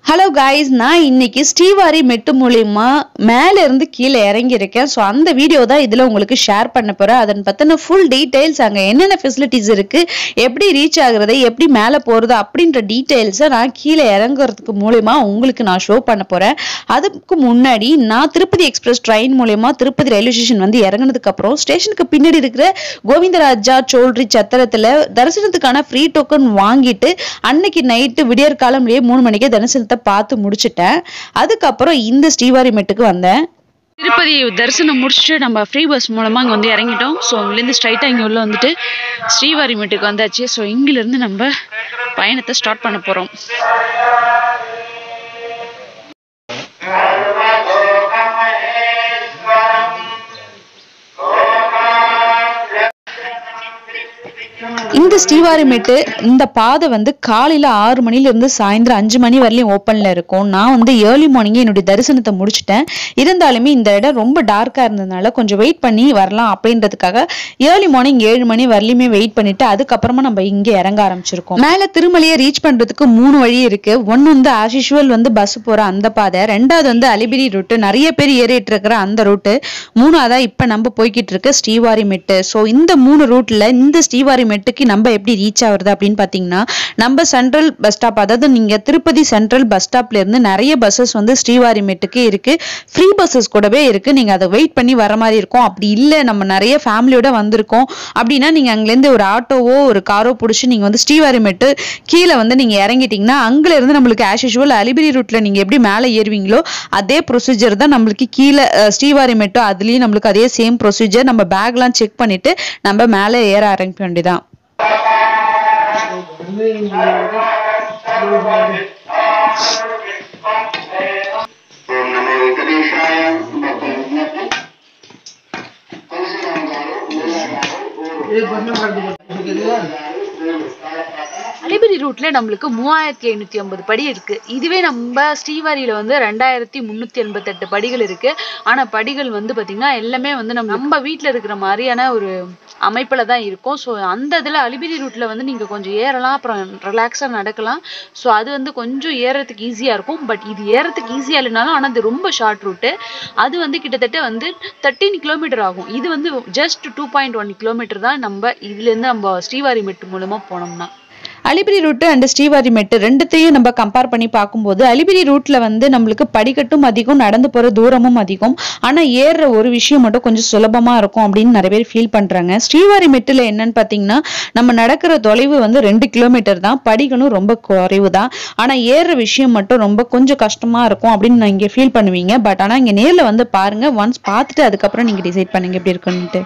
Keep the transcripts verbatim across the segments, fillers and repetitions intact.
Hello guys, நான் இன்னைக்கு ஸ்ரீவாரி மெட்டு மூலமா மேல இருந்து கீழ இறங்கி இருக்கேன். சோ அந்த வீடியோ தான் இதுல உங்களுக்கு ஷேர் பண்ண போறேன். அதன் பத்தின full details அங்க என்னென்ன facilities இருக்கு, எப்படி ரீச் ஆகுறது, எப்படி மேல போறது அப்படிங்கற டீடைல்ஸ் நான் கீழ இறங்குறதுக்கு மூலமா உங்களுக்கு நான் ஷோ பண்ண போறேன். அதுக்கு முன்னாடி நான் திருப்பதி எக்ஸ்பிரஸ் ட்ரெயின் மூலமா திருப்பதி ரயில்வே ஸ்டேஷன் வந்து இறங்குனதுக்கு அப்புறம் ஸ்டேஷனுக்கு பின்னாடி இருக்கிற கோவிந்தராஜா சோல்ட்ரி சத்திரத்துல தரிசனத்துக்கான ஃப்ரீ டோக்கன் வாங்கிட்டு அன்னைக்கு நைட் விடியற் காலம்லயே மூணு மணிக்கு தரிசனத்தை பார்த்து முடிச்சிட்டேன். அதுக்கு அப்புறம் இந்த ஸ்ரீவாரி மெட்டுக்கு வந்தேன். திருப்பதி தரிசனம் முடிச்சுட்டு நம்ம ஃப்ரீ பஸ் மூலமா அங்க வந்து இறங்கிட்டோம். ஸோ அங்கிலேருந்து ஸ்ட்ரைட்டா இங்க உள்ள வந்துட்டு ஸ்ரீவாரி மெட்டுக்கு வந்தாச்சு. ஸோ இங்கிலிருந்து நம்ம பயணத்தை ஸ்டார்ட் பண்ண போறோம். இந்த ஸ்ரீவாரி மெட்டு இந்த பாதை வந்து காலையில ஆறு மணில இருந்து சாயந்தரம் அஞ்சு மணி வரையிலும் ஓப்பன்ல இருக்கும். நான் வந்து ஏர்லி மார்னிங்கே என்னுடைய தரிசனத்தை முடிச்சுட்டேன். இருந்தாலுமே இந்த இடம் ரொம்ப டார்க்கா இருந்ததுனால கொஞ்சம் வெயிட் பண்ணி வரலாம் அப்படின்றதுக்காக ஏர்லி மார்னிங் ஏழு மணி வரலையுமே வெயிட் பண்ணிட்டு அதுக்கப்புறமா நம்ம இங்க இறங்க ஆரம்பிச்சிருக்கோம். மேல திருமலையை ரீச் பண்றதுக்கு மூணு வழி இருக்கு. ஒன்னு வந்து ஆஸ் யூசுவல் வந்து பஸ் போற அந்த பாதை, ரெண்டாவது வந்து அலிபிரி ரூட்டு, நிறைய பேர் ஏறிட்டு இருக்கிற அந்த ரூட்டு, மூணாவதா இப்ப நம்ம போய்கிட்டு இருக்க ஸ்ரீவாரி மெட்டு. சோ இந்த மூணு ரூட்ல இந்த ஸ்ரீவாரி மெட்டுக்கு நம்ம எப்படி ரீச் ஆகுறது அப்படின்னு பாத்தீங்கன்னா, நம்ம சென்ட்ரல் பஸ் ஸ்டாப், அதாவது நீங்க திருப்பதி சென்ட்ரல் பஸ் ஸ்டாப்ல இருந்து நிறைய பஸ்ஸஸ் வந்து ஸ்ரீவாரி மெட்டுக்கு இருக்கு. ஃப்ரீ பஸ்ஸஸ் கூடவே இருக்கு. நீங்க அதை வெயிட் பண்ணி வர மாதிரி இருக்கும். அப்படி இல்ல நம்ம நிறைய ஃபேமிலியோட வந்திருக்கோம் அப்படின்னா நீங்க அங்க இருந்து ஒரு ஆட்டோவோ ஒரு காரோ பிடிச்சி நீங்க வந்து ஸ்ரீவாரி மெட்டு கீழே வந்து நீங்க இறங்கிட்டீங்கன்னா அங்குல இருந்து நம்மளுக்கு ஆஸ் யூசுவல் அலிபிரி ரூட்ல நீங்க எப்படி மேலே ஏறுவீங்களோ அதே ப்ரொசீஜர் தான் நம்மளுக்கு கீழே ஸ்ரீவாரி மெட்டு. அதுலயும் நம்மளுக்கு அதே சேம் ப்ரொசீஜர். நம்ம பேக் எல்லாம் செக் பண்ணிட்டு நம்ம மேலே ஏற ஆரம்பிக்க வேண்டியதான். அலிபிரி ரூட்ல நம்மளுக்கு மூவாயிரத்தி ஐநூத்தி ஐம்பது படி இருக்கு. இதுவே நம்ம ஸ்ரீவாரியில வந்து ரெண்டாயிரத்தி முன்னூத்தி எண்பத்தி எட்டு படிகள் இருக்கு. ஆனா படிகள் வந்து பாத்தீங்கன்னா எல்லாமே வந்து நம்ம நம்ம வீட்டுல இருக்கிற மாதிரியான ஒரு அமைப்புல தான் இருக்கும். ஸோ அந்த இதுல அலிபிரி ரூட்ல வந்து நீங்க கொஞ்சம் ஏறலாம், அப்புறம் ரிலாக்ஸா நடக்கலாம். ஸோ அது வந்து கொஞ்சம் ஏறதுக்கு ஈஸியா இருக்கும். பட் இது ஏறதுக்கு ஈஸியா இல்லைனாலும் ஆனா அது ரொம்ப ஷார்ட் ரூட்டு. அது வந்து கிட்டத்தட்ட வந்து தேர்ட்டீன் கிலோமீட்டர் ஆகும். இது வந்து just two point one kilometre தான் நம்ம இதுல இருந்து நம்ம ஸ்ரீவாரி மெட்டு மூலமா போனோம்னா. அலிபிரி ரூட்டு அண்ட் ஸ்ரீவாரி மெட்டு ரெண்டுத்தையும் நம்ம கம்பேர் பண்ணி பார்க்கும்போது அலிபிரி ரூட்ல வந்து நம்மளுக்கு படிக்கட்டும் அதிகம், நடந்து போற தூரமும் அதிகம். ஆனா ஏறுற ஒரு விஷயம் மட்டும் கொஞ்சம் சுலபமா இருக்கும் அப்படின்னு நிறைய பேர் ஃபீல் பண்றாங்க. ஸ்ரீவாரி மெட்டுல என்னன்னு பாத்தீங்கன்னா நம்ம நடக்கிற தொலைவு வந்து ரெண்டு கிலோமீட்டர் தான், படிக்கணும் ரொம்ப குறைவு தான். ஆனா ஏறுற விஷயம் மட்டும் ரொம்ப கொஞ்சம் கஷ்டமா இருக்கும் அப்படின்னு நான் இங்க ஃபீல் பண்ணுவீங்க. பட் ஆனா இங்க நேர்ல வந்து பாருங்க, ஒன்ஸ் பார்த்துட்டு அதுக்கப்புறம் நீங்க டிசைட் பண்ணுங்க எப்படி இருக்குன்னுட்டு.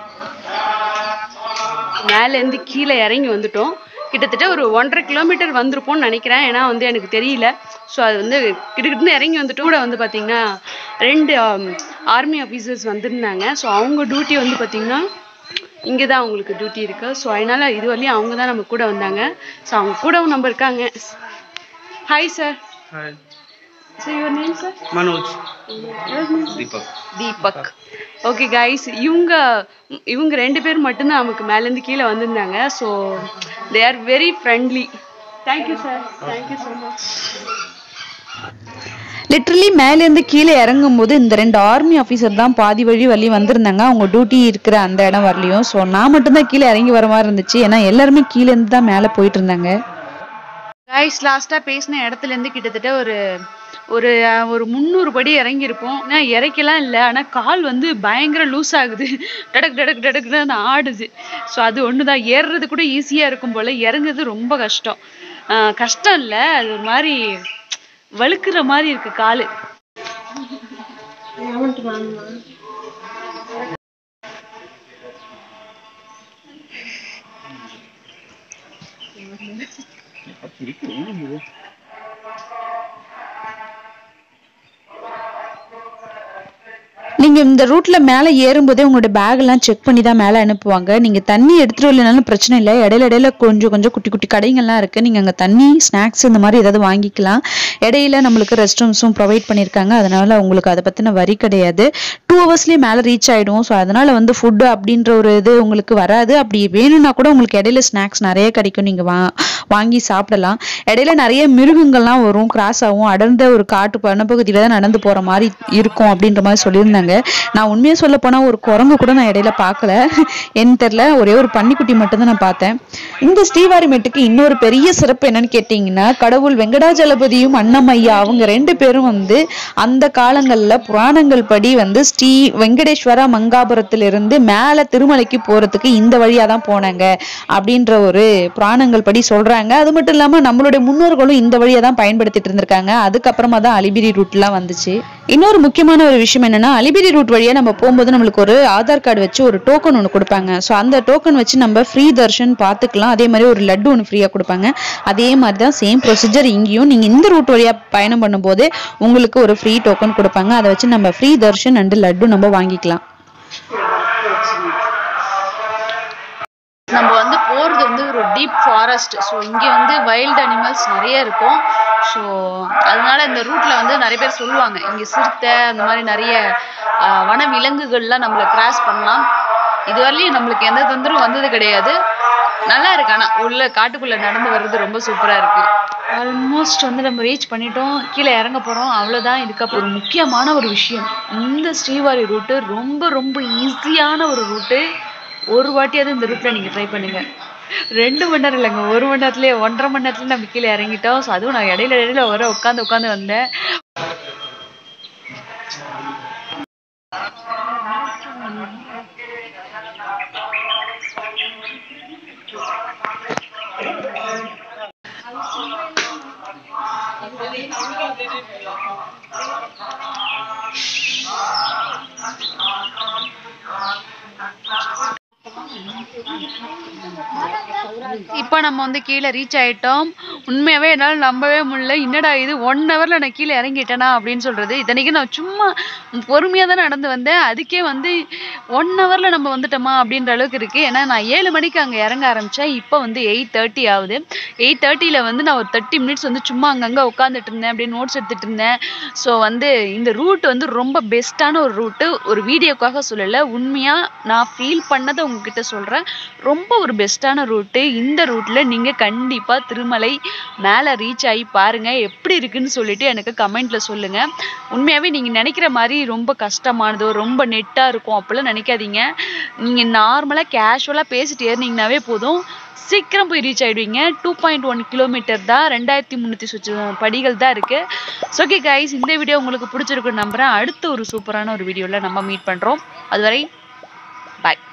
மேல இருந்து கீழே இறங்கி வந்துட்டோம். கிட்டத்தட்ட ஒரு ஒன்றரை கிலோமீட்டர் வந்திருப்போம்னு நினைக்கிறேன். ஏன்னா வந்து எனக்கு தெரியல. ஸோ அது வந்து கிட்டத்தட்ட இறங்கி வந்துட்டு கூட வந்து பார்த்தீங்கன்னா ரெண்டு ஆர்மி ஆஃபீஸர்ஸ் வந்திருந்தாங்க. ஸோ அவங்க டியூட்டி வந்து பார்த்தீங்கன்னா இங்கே தான் அவங்களுக்கு டியூட்டி இருக்கு. ஸோ அதனால இது வரலையும் அவங்க தான் நம்ம கூட வந்தாங்க. ஸோ அவங்க கூடவும் நம்ம இருக்காங்க. Hi sir. So your name sir? Manoj. Deepak. Deepak. Okay guys, இவங்க இவங்க ரெண்டு பேர் மட்டும் தான் நமக்கு மேல இருந்து கீழ வந்திருந்தாங்க. So they are very friendly. Thank you sir. Thank you so much. Literally மேல இருந்து கீழே இறங்கும் போது இந்த ரெண்டு ஆர்மி ஆஃபீஸர் தான் பாதி வழி வழி வந்திருந்தாங்க. அவங்க டியூட்டி இருக்கிற அந்த இடம் வரலையும். ஸோ நான் மட்டும்தான் கீழே இறங்கி வர மாதிரி இருந்துச்சு. ஏன்னா எல்லாருமே கீழே இருந்து தான் மேலே போயிட்டு இருந்தாங்க. guys லாஸ்டா பேசின இடத்துல இருந்து கிட்டத்தட்ட ஒரு ஒரு ஒரு முந்நூறு படி இறங்கியிருப்போம். ஏன்னா இறக்கலாம் இல்லை, ஆனால் கால் வந்து பயங்கர லூஸ் ஆகுது, டடக் டடக் டடக்குன்னு ஆடுது. ஸோ அது ஒன்று தான். ஏறுறது கூட ஈஸியாக இருக்கும் போல், இறங்குறது ரொம்ப கஷ்டம். கஷ்டம் இல்லை, அது ஒரு மாதிரி வழுக்குற மாதிரி இருக்கு காலு. நீங்க இந்த ரூட்ல மேல ஏறும்போதே உங்களோட பேக் எல்லாம் செக் பண்ணி தான் மேல அனுப்புவாங்க. நீங்க தண்ணி எடுத்துட்டு வரலனாலும் பிரச்சனை இல்லை. இடையில இடையில கொஞ்சம் கொஞ்சம் குட்டி குட்டி கடைகள்லாம் இருக்கு. நீங்க அங்க தண்ணி, ஸ்நாக்ஸ் இந்த மாதிரி ஏதாவது வாங்கிக்கலாம். இடையில நம்மளுக்கு ரெஸ்ட் ரூம்ஸும் ப்ரொவைட் பண்ணியிருக்காங்க. அதனால உங்களுக்கு அதை பத்தின வரி கிடையாது. டூ ஹவர்ஸ்லயே மேல ரீச் ஆயிடும். ஸோ அதனால வந்து ஃபுட்டு அப்படின்ற ஒரு இது உங்களுக்கு வராது. அப்படி வேணும்னா கூட உங்களுக்கு இடையில ஸ்நாக்ஸ் நிறைய கிடைக்கும். நீங்க வா வாங்கி சாப்பிடலாம். இடையில நிறைய மிருகங்கள்லாம் வரும், கிராஸ் ஆகும், அடர்ந்த ஒரு காட்டு வனப்பகுதியில தான் நடந்து போற மாதிரி இருக்கும் அப்படின்ற மாதிரி சொல்லியிருந்தாங்க. நான் உண்மையா சொல்ல போனா ஒரு குரங்கு கூட நான் இடையில பார்க்கல, என்ன தெரியல, ஒரே ஒரு பன்னிக்குட்டி மட்டும் தான் நான் பார்த்தேன். இந்த ஸ்ரீவாரி மெட்டுக்கு இன்னொரு பெரிய சிறப்பு என்னன்னு கேட்டீங்கன்னா, கடவுள் வெங்கடாஜலபதியும் அன்னமையா அவங்க ரெண்டு பேரும் வந்து அந்த காலங்கள்ல புராணங்கள் படி வந்து ஸ்ரீ வெங்கடேஸ்வர மங்காபுரத்திலிருந்து மேல திருமலைக்கு போறதுக்கு இந்த வழியா தான் போனாங்க அப்படின்ற ஒரு புராணங்கள் படி சொல்றாங்க. அது மட்டும் இல்லாம நம்மளுடைய முன்னோர்களும் இந்த வழியா தான் பயன்படுத்திட்டு இருந்திருக்காங்க. அதுக்கப்புறமா தான் அலிபிரி ரூட் எல்லாம் வந்துச்சு. இன்னொரு முக்கியமான ஒரு விஷயம் என்னன்னா, அலிபிரி ரூட் வழியா நம்ம போகும்போது நம்மளுக்கு ஒரு ஆதார் கார்டு வச்சு ஒரு டோக்கன் ஒன்று கொடுப்பாங்க. ஸோ அந்த டோக்கன் வச்சு நம்ம ஃப்ரீ தர்ஷன் பார்த்துக்கலாம். அதே மாதிரி ஒரு லட்டு ஒன்று ஃப்ரீயா கொடுப்பாங்க. அதே மாதிரி தான் சேம் ப்ரொசீஜர் இங்கேயும். நீங்க இந்த ரூட் வழியா பயணம் பண்ணும்போது உங்களுக்கு ஒரு ஃப்ரீ டோக்கன் கொடுப்பாங்க. அதை வச்சு நம்ம ஃப்ரீ தர்ஷன் அண்ட் லட்டு நம்ம வாங்கிக்கலாம். நம்ம வந்து போகிறது வந்து ஒரு டீப் ஃபாரஸ்ட். ஸோ இங்கே வந்து வைல்டு அனிமல்ஸ் நிறைய இருக்கும். ஸோ அதனால இந்த ரூட்டில் வந்து நிறைய பேர் சொல்லுவாங்க, இங்கே சிறுத்தை அந்த மாதிரி நிறைய வன விலங்குகள்லாம் நம்மளை கிராஸ் பண்ணலாம். இதுவரையிலையும் நம்மளுக்கு எந்த தொந்தரவும் வந்தது கிடையாது. நல்லா இருக்கு. ஆனால் உள்ள காட்டுக்குள்ளே நடந்து வர்றது ரொம்ப சூப்பராக இருக்குது. ஆல்மோஸ்ட் வந்து நம்ம ரீச் பண்ணிட்டோம், கீழே இறங்க போகிறோம், அவ்வளோதான். இதுக்கப்புறம் ஒரு முக்கியமான ஒரு விஷயம், இந்த ஸ்ரீவாரி ரூட்டு ரொம்ப ரொம்ப ஈஸியான ஒரு ரூட்டு. ஒரு வாட்டியாவது இந்த ரூட்டில் நீங்கள் ட்ரை பண்ணுங்க. ரெண்டு மணி நேரம் இல்லைங்க, ஒரு மணி நேரத்துலேயே ஒன்றரை மணி நேரத்துல நம்ம கீழே இறங்கிட்டோம். ஸோ அதுவும் நான் இடையில இடையில வர உட்காந்து உட்காந்து வந்தேன். இப்போ நம்ம வந்து கீழே ரீச் ஆயிட்டோம். உண்மையாவே என்னால் நம்பவே முடியல, என்னடா இது ஒன் ஹவர்ல நான் கீழே இறங்கிட்டேனா அப்படின்னு சொல்றது. இத்தனைக்கு நான் சும்மா பொறுமையாக தான் நடந்து வந்தேன், அதுக்கே வந்து ஒன் ஹவர்ல நம்ம வந்துட்டோமா அப்படின்ற அளவுக்கு இருக்கு. ஏன்னா நான் ஏழு மணிக்கு அங்கே இறங்க ஆரம்பிச்சேன், இப்போ வந்து எயிட் தேர்ட்டி ஆகுது. எயிட் தேர்ட்டியில வந்து நான் ஒரு தேர்ட்டி மினிட்ஸ் வந்து சும்மா அங்கங்கே உட்காந்துட்டு இருந்தேன், அப்படியே நோட்ஸ் எடுத்துட்டு இருந்தேன். ஸோ வந்து இந்த ரூட் வந்து ரொம்ப பெஸ்ட்டான ஒரு ரூட்டு. ஒரு வீடியோக்காக சொல்லலை, உண்மையா நான் ஃபீல் பண்ணதை உங்ககிட்ட சொல்றேன். ரொம்ப ஒரு பெஸ்ட்டான ரூட்டு. இந்த ரூட்ல நீங்க கண்டிப்பா திருமலை மேலே ரீச் ஆகி பாருங்க, எப்படி இருக்குன்னு சொல்லிட்டு எனக்கு கமெண்ட்ல சொல்லுங்க. உண்மையாவே நீங்க நினைக்கிற மாதிரி ரொம்ப கஷ்டமானதோ ரொம்ப நெட்டா இருக்கும் அப்படிலாம் நினைக்காதீங்க. நீங்க நார்மலா கேஷுவலா பேசிட்டு ஏறினீங்கன்னாவே போதும், சீக்கிரம் போய் ரீச் ஆயிடுவீங்க. டூ பாயிண்ட் ஒன் கிலோமீட்டர் தான், ரெண்டாயிரத்தி முந்நூற்றி சொச்சு படிகள் தான் இருக்கு. ஓகே கைஸ், இந்த வீடியோ உங்களுக்கு பிடிச்சிருக்குன்னு நம்புறேன். அடுத்த ஒரு சூப்பரான ஒரு வீடியோவில் நம்ம மீட் பண்றோம். அதுவரை பாய்.